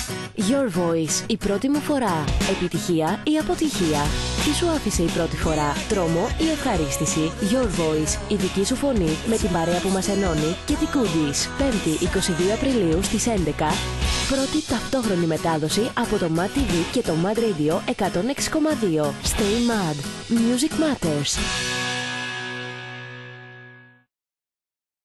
Your Voice, η πρώτη μου φορά. Επιτυχία ή αποτυχία? Τι σου άφησε η πρώτη φορά, τρόμο ή ευχαρίστηση? Your Voice, η δική σου φωνή με την παρέα που μας ενώνει και την Goodies. 5η 22 Απριλίου στις 11. Πρώτη ταυτόχρονη μετάδοση από το Mad TV και το Mad Radio 106,2. Stay Mad. Music Matters.